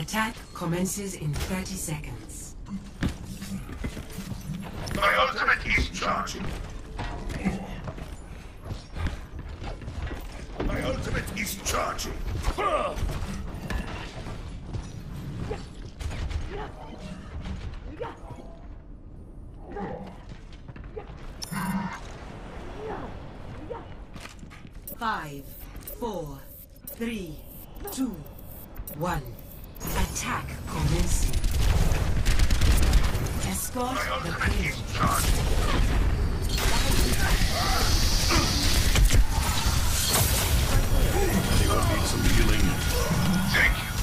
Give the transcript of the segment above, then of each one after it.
Attack commences in 30 seconds. My ultimate is charging. My ultimate is charging. 5, 4, 3, 2, 1. Attack commencing. Escort the payload. Anyone need some healing? Thank you.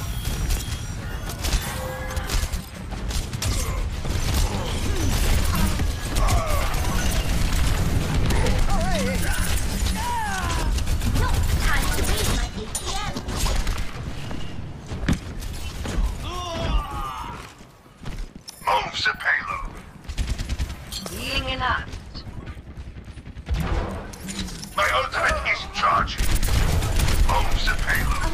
Move the payload. Healing enough. My ultimate is charging. Move the payload.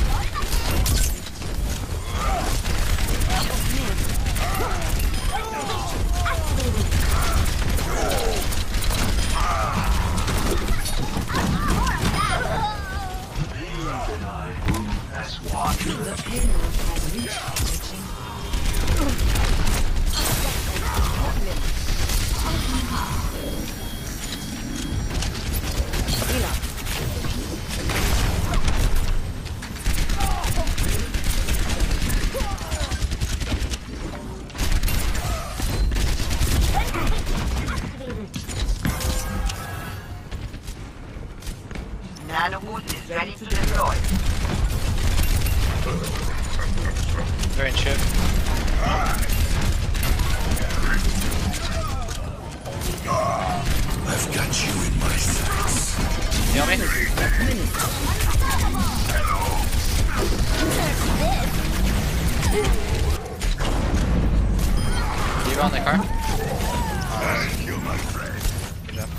That's one. The payload has reached the chamber. Nanoboot is ready to deploy. They're in ship. I've got you in my sights. You know me? You on the car? Thank you, my friend. Good job.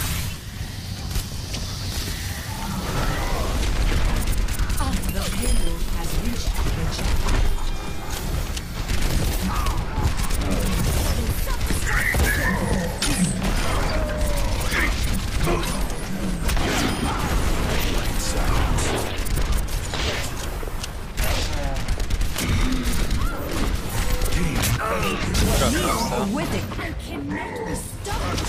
The payload has reached the chamber. With it, I cannot be stopped.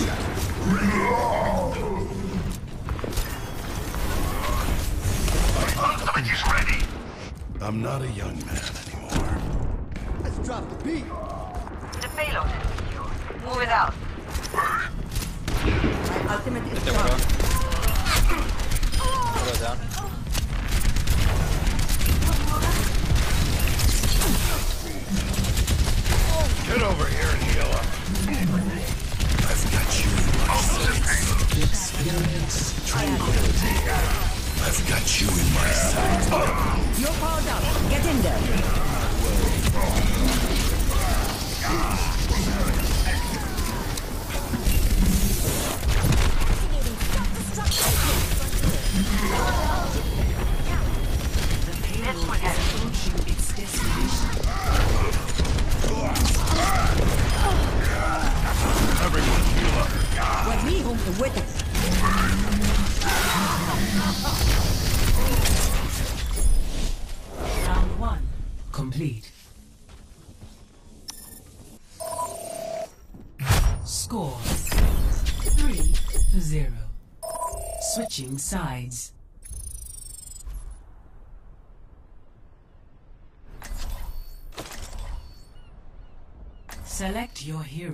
Ultimate is ready. I'm not a young man anymore. Let's drop the beat. The payload is secure. Move it out. My ultimate is There we charged. go. Go down. Get over here and heal up. I've got you in my sights. Experience tranquility. I've got you in my sights. You're powered up. Get in there. This one has Approaching its destination. Everyone heal up. When we home with it. Round 1 complete. Score 3-0. Switching sides. Select your hero.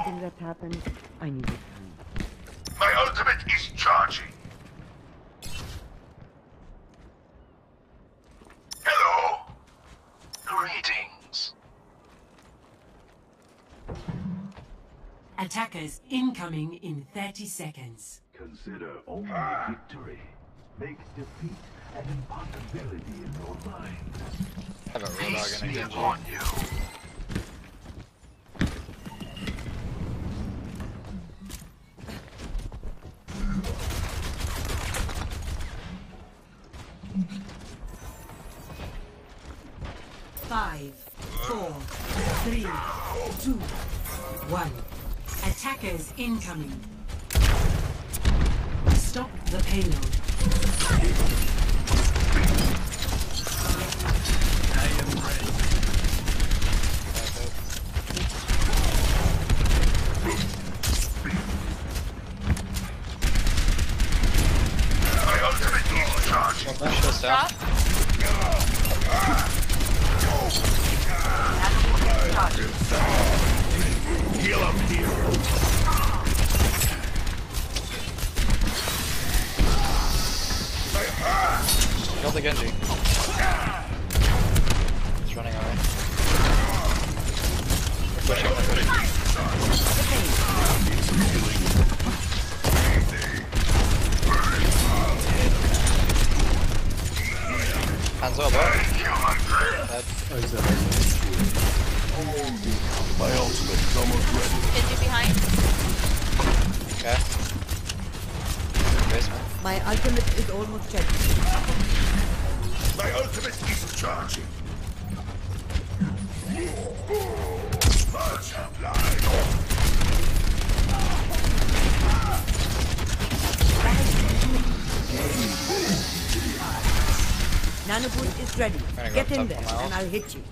something that happened. I needed time. My ultimate is charging. Hello. Greetings. Attackers incoming in 30 seconds. Consider only victory. Make defeat an impossibility in your mind. I have a real dog Peace in a be Genji. upon you. Five, 4, 3, 2, 1. Attackers incoming. Stop the payload. My ultimate is charging. Flash us down. Heal up here. Kill the Genji. He's running away. We're pushing, we're pushing. Hands up, bro. Dead. My ultimate is almost ready. Genji behind. Okay. Basement. My ultimate is almost ready. My ultimate is charging. Much obliged. Nanoboost is ready. Gonna go Get in top there for my ult. and I'll hit you.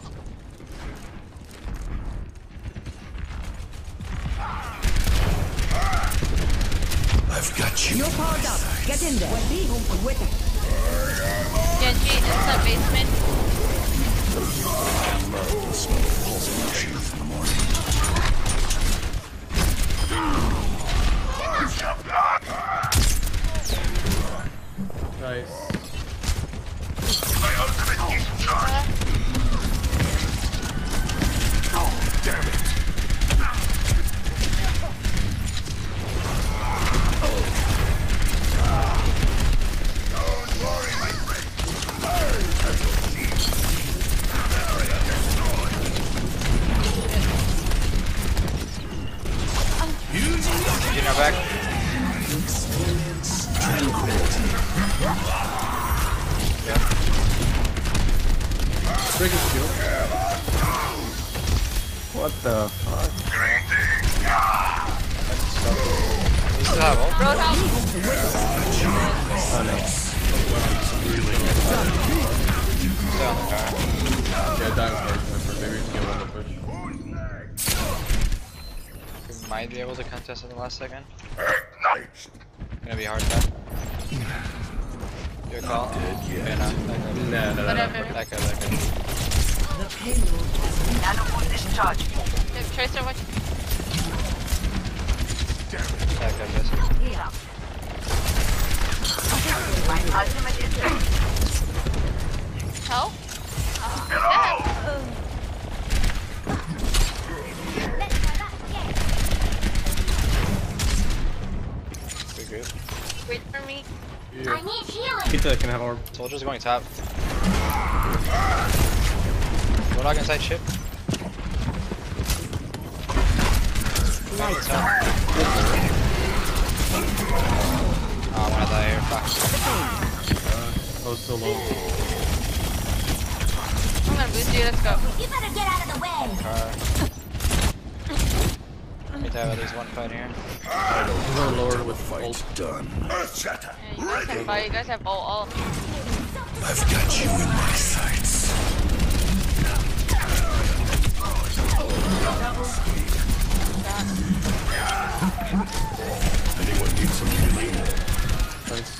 I've got you. You're powered up. Get in there. Be home with it. Genji is the basement. In the morning. Nice. My ultimate is charging. Oh, damn it. Don't worry, my friend. Genji now back. Break his shield. What the fuck? We still have ult. Roadhouse. Oh no. Stay on the car. Yeah, die first. Maybe we can get one to push. We might be able to contest in the last second. Acknowledged. Gonna be hard though. Your call? Yeah, no. No. Whatever. That good. The payload has been Nanoboost is charging. Tracer, what? That good, yes. Heal up. My ultimate is ready. Help? Oh, We good. wait for me. I need healing. Kita can have orb. Soldier's going top. Roadhog inside ship. Lights out. Oh, I wanna die here. Fuck. Oh, so low. I'm gonna boost you, let's go. You better get out of the way. Car. Need to have at least one fight here. We're going lower with ult. Done. Earth shatter. Yeah, you guys have fire, you guys have all. I've got you in my sights. Anyone need some healing? Nice.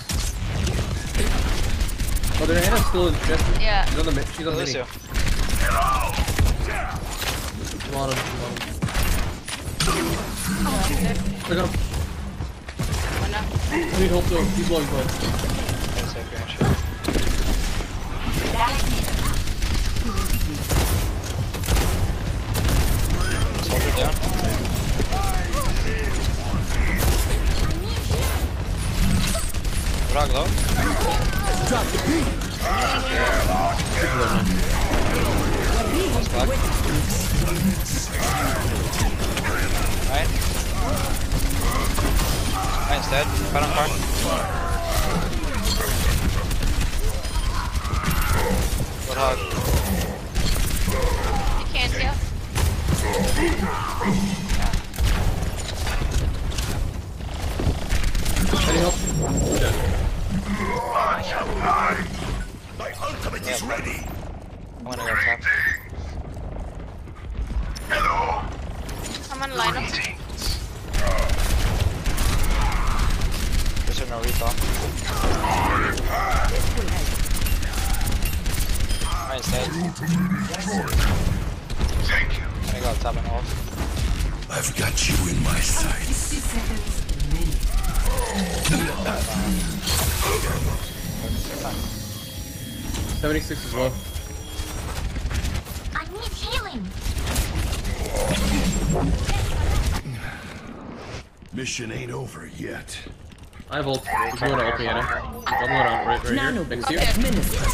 Oh, their Anna's still in chest. Yeah. She's on the mid. She's on the Lucio. mid. Come on him. I got him. Why not? I need help though. He's low, he's low. That's safe here and shit. Soldier down. Frag low. Drop the beat. Nice back. Right. Ryan's dead. Fight on car. Good hog. You can't see us. Any help? Dead. My ultimate is ready. I'm gonna go top. I'm on lineup. There's no recall. Ryan's dead. Thank you. I'm gonna go top and off. I've got you in my sights. 60 seconds remaining. 76 as well. I need healing. Mission ain't over yet. I have ult. He's going to ult me, Anna. I'm going out right here. Next to you. Administer.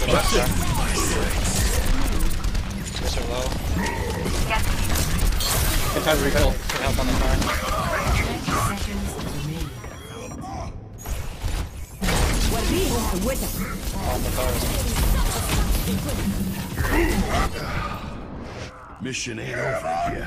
Just are low. Good time to recall. Can help on the car. 90 seconds remaining. On the cars. Mission ain't over yet.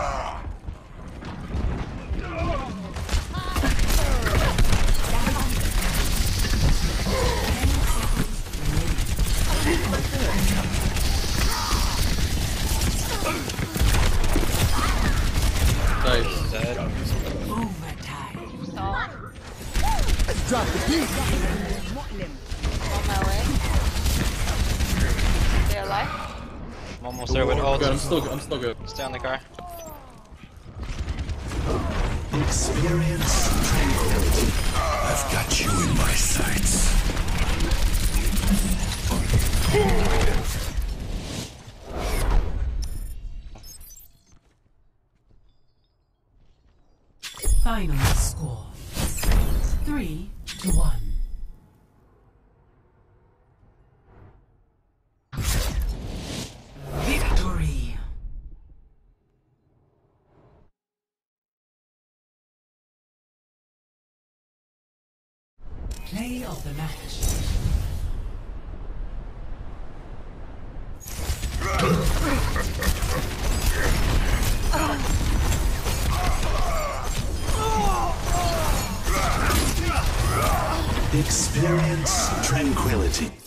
Nice. Dead. Overtime. Stall. Let's drop the beat. On my way. Stay alive. I'm almost there with ult. Good, I'm still good. Stay on the car. Experience tranquility. I've got you in my sights. Final score 3-1. Victory. Play of the match. Experience tranquility.